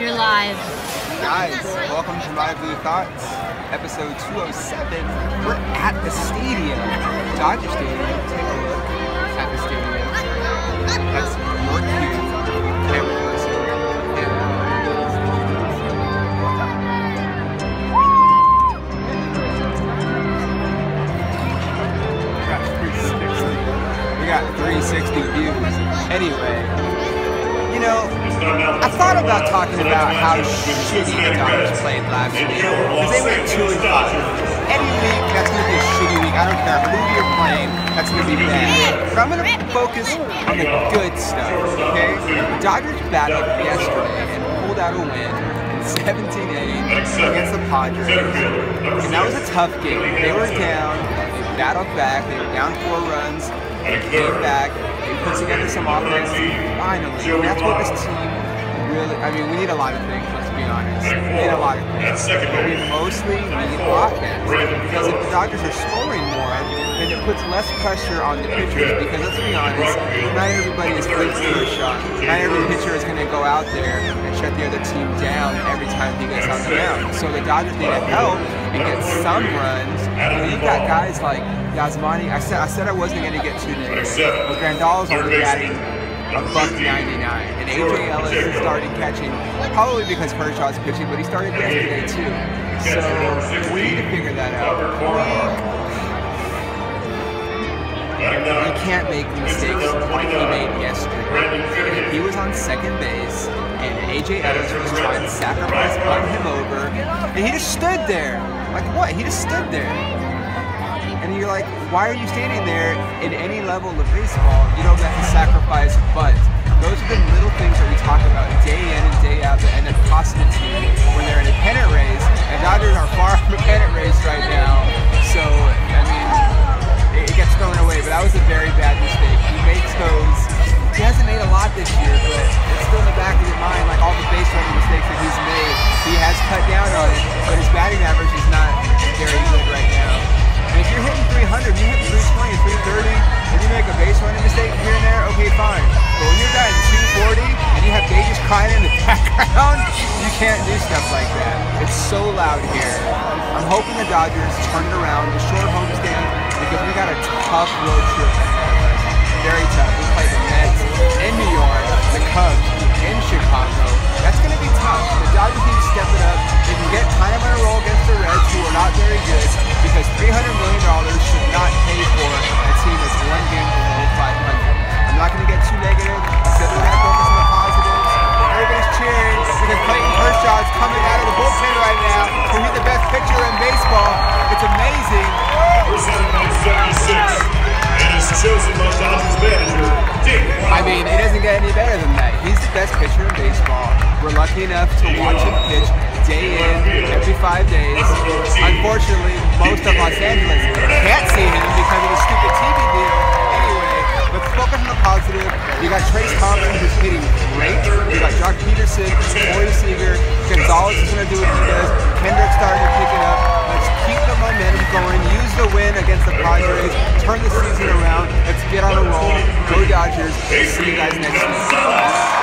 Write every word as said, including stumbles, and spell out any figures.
You're live. Guys, welcome to My Blue Thoughts, episode two oh seven. We're at the stadium, Dodger Stadium. Take a look at the stadium. That's more cute. Camera person. We got three sixty views. Anyway, you know, I thought about talking about how shitty the Dodgers played last week, because they went two and five. Any week, that's going to be a shitty week. I don't care who you're playing, that's going to be bad. But I'm going to focus on the good stuff, okay? The Dodgers battled yesterday and pulled out a win seventeen eight against the Padres. And that was a tough game. They were down, they battled back, they were down four runs, they came back, they put together some offense, finally. And that's what this team really, I mean, we need a lot of things, let's be honest. We need a lot of things. But we mostly need offense. Because if the Dodgers are scoring more, then it puts less pressure on the pitchers. Because let's be honest, not everybody is Clayton Kershaw. Not every pitcher is going to go out there and shut the other team down every time he gets on the mound. So the Dodgers need to help and get some runs. And you've got guys like Yasmani. I said I said I wasn't going to get too negative, but Grandal's only batting a buck ninety-nine, and A J Ellis is starting catching, probably because Kershaw's pitching, but he started yesterday too. So we need to figure that out. We, we can't make mistakes like he made yesterday. He was on second base, and A J Ellis was trying to sacrifice, run him over, and he just stood there. Like what? He just stood there. And you're like, why are you standing there in any level of baseball? You don't have to sacrifice, but those are the little things that we talk about day in and day out that end up costing the team when they're in a pennant race. And Dodgers are far from a pennant race right now. So, I mean, it, it gets thrown away, but that was a very bad mistake. He makes those, he hasn't made a lot this year, but it's still in the back of your mind, like all the base running mistakes that he's made. He has cut down on it, but his batting average is not very good right now. And if you're hitting three hundred, you hit three twenty, three thirty, and you make a base running mistake here and there, okay, fine. But when you're batting two forty and you have babies crying in the background, you can't do stuff like that. It's so loud here. I'm hoping the Dodgers turn it around, the short homestand, because we got a tough road trip ahead of us. Very tough. We play the Mets in New York, the Cubs in Chicago. That's going to be tough. The Dodgers need to step it up. They can get kind of on a roll against the Reds, who are not very good, because three hundred million dollars should not pay for a team that's one game below five hundred. I'm not going to get too negative. I said we're going to focus on the positives. Everybody's cheering because Clayton Kershaw is coming out of the bullpen right now. So he's the best pitcher in baseball. It's amazing. I mean, it doesn't get any better than that. He's the best pitcher in baseball. We're lucky enough to watch him pitch day in, every five days. Unfortunately, most of Los Angeles can't see him because of the stupid T V deal. Anyway, let's focus on the positive. You got Trace Thompson, who's hitting great. You got Jock Peterson, Corey Seager. Gonzalez is going to do what he does. Kendrick's starting to pick it up. Let's keep the momentum going. Use the win against the Padres. Turn the season around. Let's get on a roll. Go Dodgers. See you guys next week.